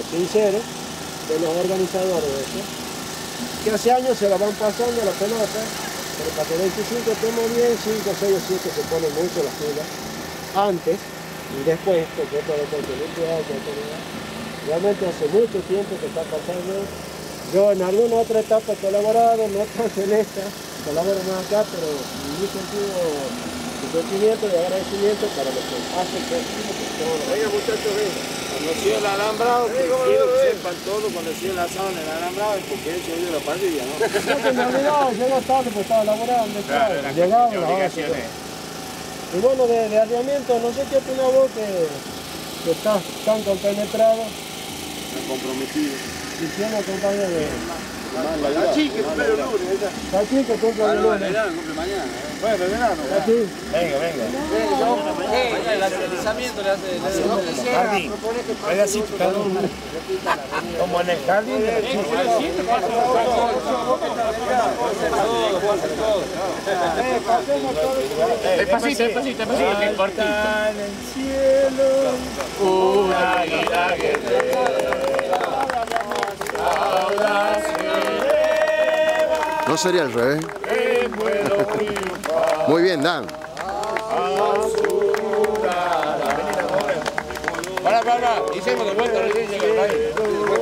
sinceros de los organizadores de esto, que hace años se la van pasando la pelota, pero para que 25 estemos bien, 5, 6 o 7 se ponen mucho las pilas, antes y después, porque esto de continuidad, realmente hace mucho tiempo que está pasando. Yo en alguna otra etapa he colaborado, no tanto en esta, colaboro más acá, pero en mi sentido de sentimiento, de agradecimiento para los que hacen posible que todo. Venga muchachos, venga. Conocí el alambrado, quiero que sepan todo, conocí el asado en el alambrado, porque él se oye la parrilla, ¿no? No, que me olvidaba, llegó tarde porque estaba laborando, claro, llegaba la hora. Y bueno, de arriamiento, no sé qué opinas vos que estás tan compenetrado. Comprometido. Diciendo compañía de... Aquí que cumple el lunes, ¿verdad? Aquí que cumple el lunes. Cumple mañana. Bueno, el verano. Aquí. Venga, venga. El atletizamiento le hace... No quisiera Jardín. proponer que pase Pedacito cada uno. Como en el jardín de la chica. Despacito, despacito, despacito, que cortita. En el cielo, una águila guerrera. No sería al revés. Muy bien, Dan. Para, hicimos de vuelta, recién llega el baile.